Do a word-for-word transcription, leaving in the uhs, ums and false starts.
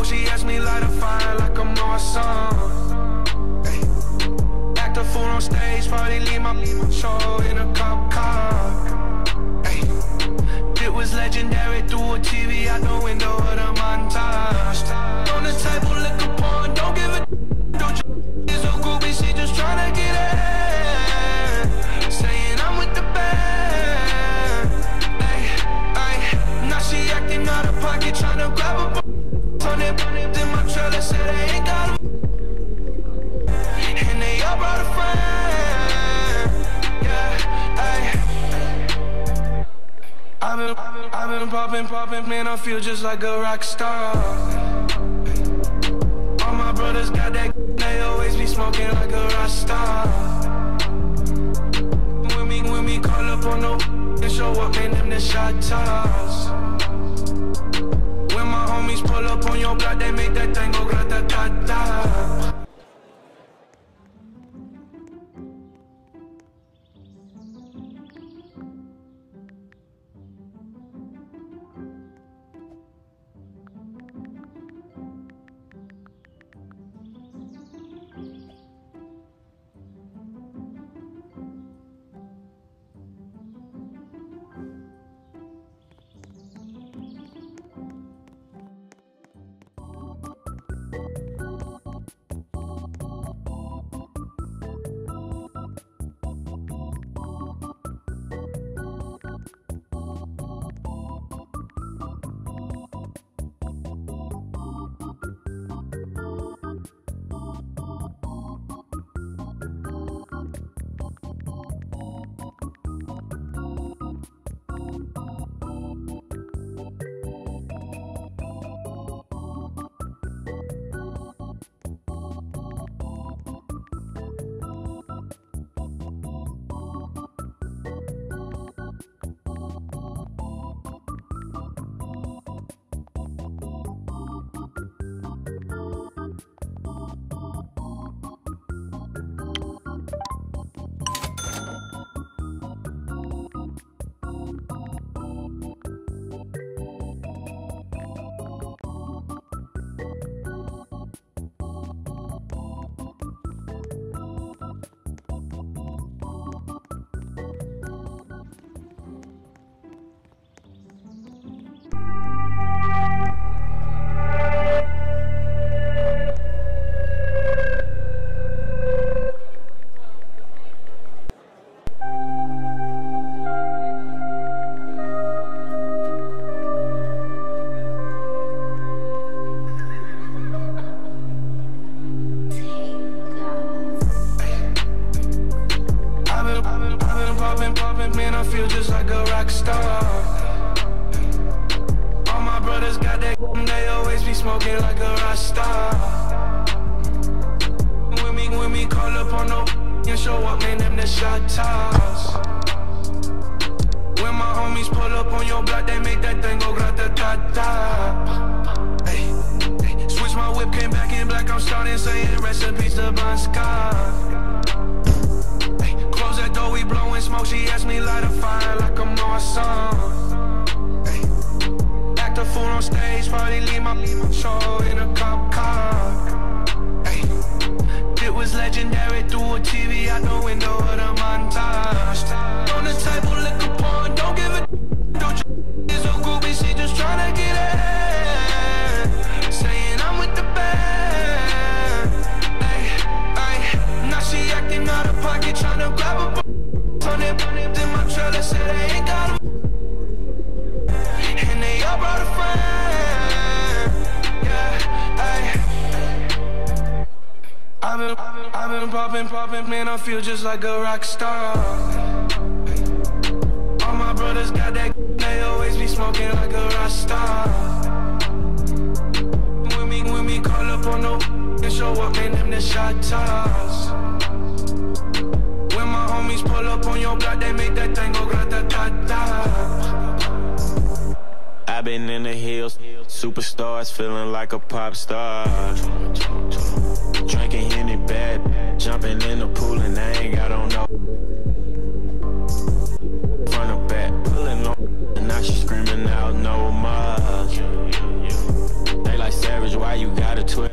smoke, she asked me light a fire like I'm on some. Ay. Act a fool on stage, probably leave my show in a cop car. Ay. It was legendary through a T V out the window of the montage. On the table, liquor porn, don't give a don't you is a groupie, she just tryna get in. Saying I'm with the band. Ay, ay. Now she acting out of pocket, tryna grab a on it, in my trailer, say they ain't got a and they all brought a friend. Yeah, ay. I've been, I've been, I've been popping, popping, man, I feel just like a rock star. All my brothers got that, they always be smoking like a rock star. When me, when me call up on no and show up, man, them the shot toss. When my homies pull up on your block, they make that thing go grata-ta-ta. Man, I feel just like a rock star. All my brothers got that, they always be smoking like a rock star. When me, when me call up on no and show up, man, them the shot toss. When my homies pull up on your block, they make that thing go grata-ta-ta. Hey, hey. Switch my whip, came back in black, I'm starting saying recipes to Bon Scott. Close that door, we blowing smoke. She asked me light a fire like I'm on some. Ay. Act a fool on stage, probably leave my show in a cop car. Ay. It was legendary through a T V out the window of the montage. On the table, liquor porn, don't give a don't you is a groupie, she just tryna get in. Saying I'm with the band. Ay, ay. Now she acting out of pocket, tryna grab a on it, in my trailer, say they ain't got a and they all brought a friend. Yeah, ay. I've been, I've been, I've been popping, popping, man, I feel just like a rock star. All my brothers got that, they always be smoking like a rock star. When me, when me call up on no and show up, man, them the shot toss. When my homies pull up on your block, they make that thing go grata-ta-ta. I've been in the hills, superstars, feeling like a pop star. Drinking Henny bad, jumping in the pool and I ain't got on no. Front or back, pulling on, and now she screaming out no more. They like Savage, why you got a twist.